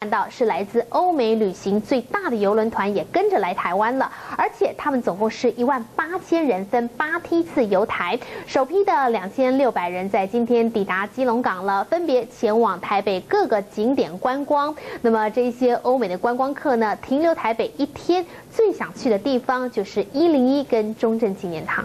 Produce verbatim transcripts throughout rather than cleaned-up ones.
看到是来自欧美旅行最大的邮轮团也跟着来台湾了，而且他们总共是一万八千人，分八梯次游台。首批的两千六百人在今天抵达基隆港了，分别前往台北各个景点观光。那么这些欧美的观光客呢，停留台北一天，最想去的地方就是一零一跟中正纪念堂。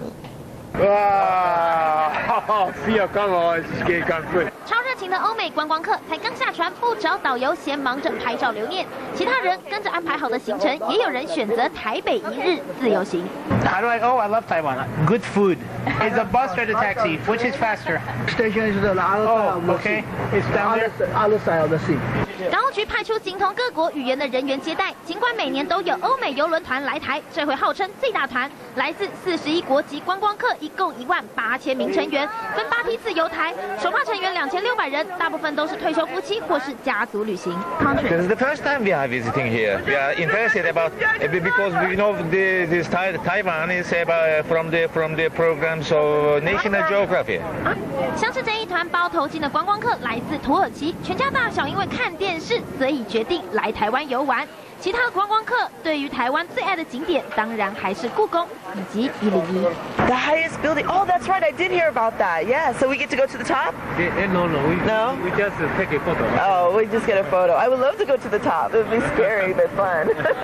哇，非常刚好，给赶快。 超热情的欧美观光客才刚下船，不找导游，先忙着拍照留念。其他人跟着安排好的行程，也有人选择台北一日自由行。 How do I? Oh, I love Taiwan. Good food. Is a bus or the taxi? Which is faster? Station is the other side of the okay. sea. It's down there. Other side of the sea. 港务局派出精通各国语言的人员接待。尽管每年都有欧美邮轮团来台，这回号称最大团，来自四十一国籍观光客，一共一万八千名成员，分八梯次游台。首发成员两千六百人，大部分都是退休夫妻或是家族旅行。 This is the first time we are visiting here. We are interested about because we know the, this Taiwan is about from the from the programs of National Geography. 像是这一团包头巾的观光客来自土耳其，全家大小因为看电视，所以决定来台湾游玩。其他观光客对于台湾最爱的景点，当然还是故宫以及一零一。 The highest building. Oh, that's right. I did hear about that. Yeah. So we get to go to the top. No, no, we No. we just take a photo. Oh, we just get a photo. I would love to go to the top. It would be scary but fun.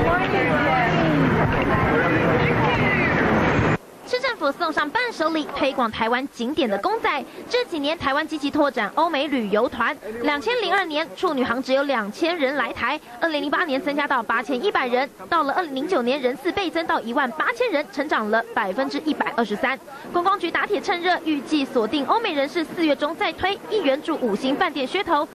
市政府送上伴手礼，推广台湾景点的公仔。这几年台湾积极拓展欧美旅游团。两千零二年处女航只有两千人来台，二零零八年增加到八千一百人，到了二零零九年人次倍增到一万八千人，成长了百分之一百二十三。观光局打铁趁热，预计锁定欧美人士，四月中再推，一元住五星饭店噱头。